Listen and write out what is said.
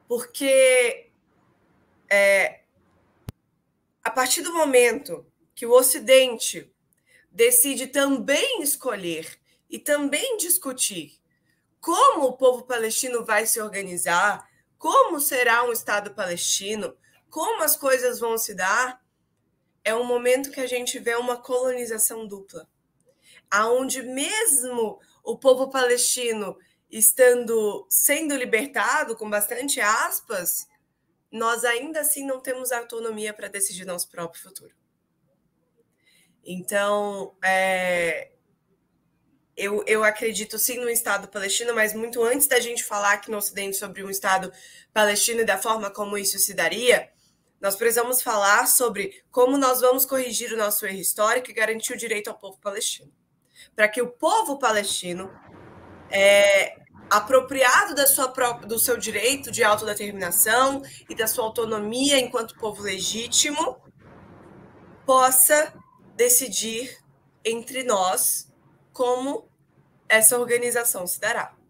Porque a partir do momento que o Ocidente decide também escolher e também discutir como o povo palestino vai se organizar, como será um Estado palestino, como as coisas vão se dar, é um momento que a gente vê uma colonização dupla, aonde mesmo o povo palestino sendo libertado, com bastante aspas, nós ainda assim não temos autonomia para decidir nosso próprio futuro. Então, eu acredito sim no Estado palestino, mas muito antes da gente falar aqui no Ocidente sobre um Estado palestino e da forma como isso se daria, nós precisamos falar sobre como nós vamos corrigir o nosso erro histórico e garantir o direito ao povo palestino. Para que o povo palestino, apropriado do seu direito de autodeterminação e da sua autonomia enquanto povo legítimo, possa decidir entre nós como essa organização se dará.